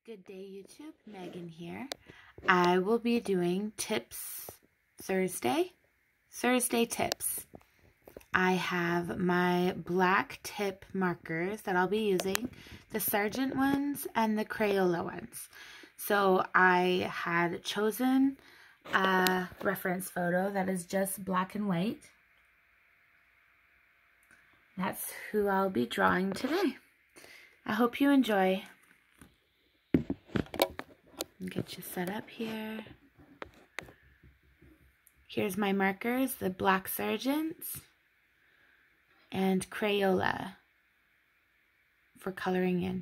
Good day, YouTube. Megan here. I will be doing tips Thursday tips. I have my black tip markers that I'll be using, the Sargent ones and the Crayola ones. So I had chosen a reference photo that is just black and white. That's who I'll be drawing today. I hope you enjoy. Get you set up here. Here's my markers, the black Sargents and Crayola for coloring in.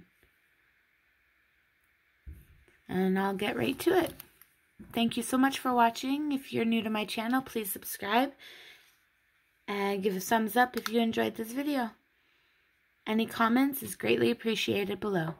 And I'll get right to it. Thank you so much for watching. If you're new to my channel, please subscribe and give a thumbs up if you enjoyed this video. Any comments is greatly appreciated below.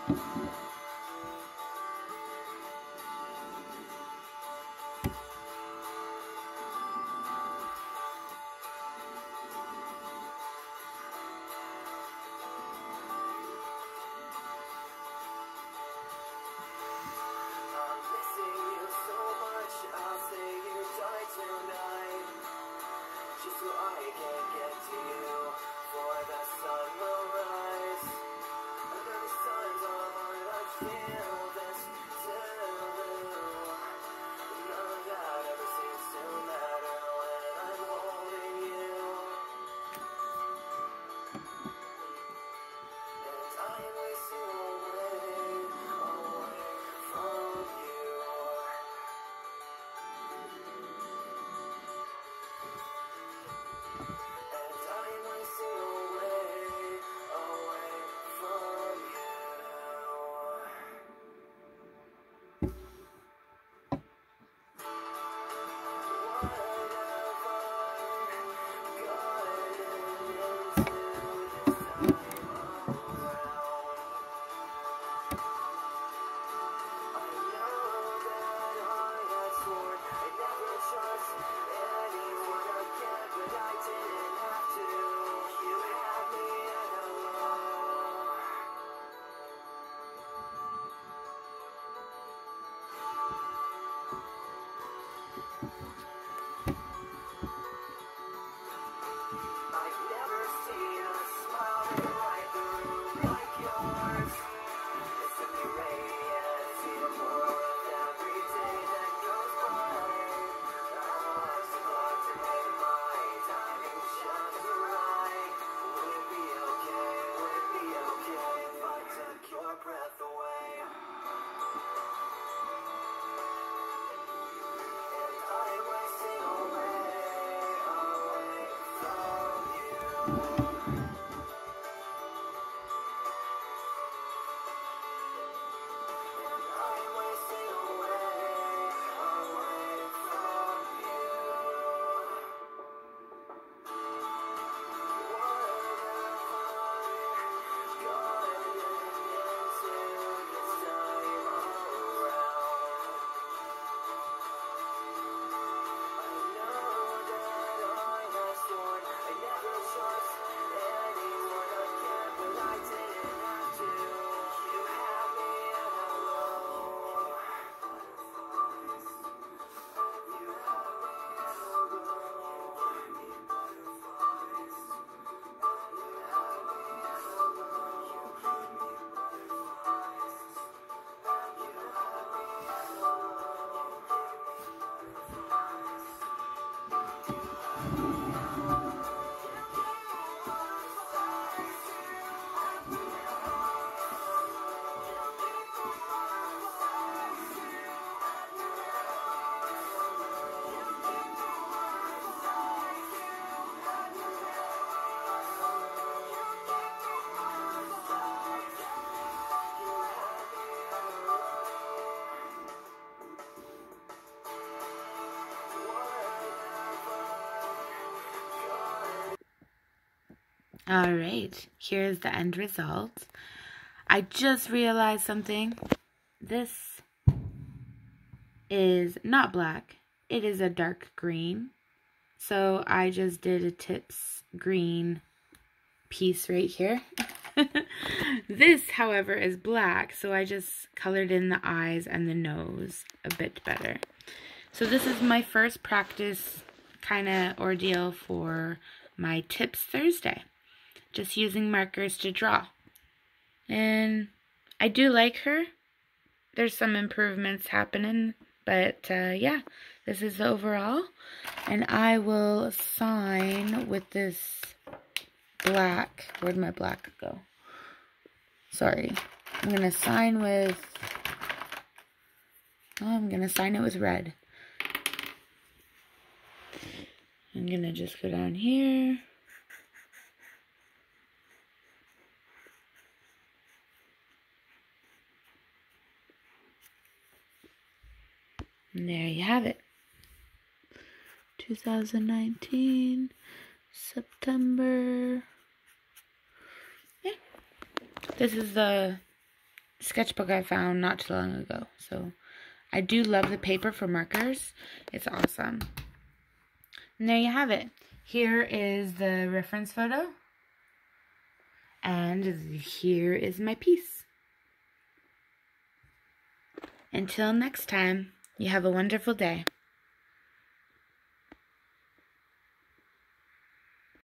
All right, here's the end result. I just realized something. This is not black. It is a dark green. So I just did a tips green piece right here. This, however, is black, so I just colored in the eyes and the nose a bit better. So this is my first practice kind of ordeal for my Tips Thursday. Just using markers to draw. And I do like her. There's some improvements happening, but yeah, this is the overall. And I will sign with this black. Where'd my black go? Sorry. I'm going to sign with... I'm going to sign it with red. I'm going to just go down here. And there you have it. 2019, September. Yeah. This is the sketchbook I found not too long ago. So I do love the paper for markers. It's awesome. And there you have it. Here is the reference photo. And here is my piece. Until next time, you have a wonderful day.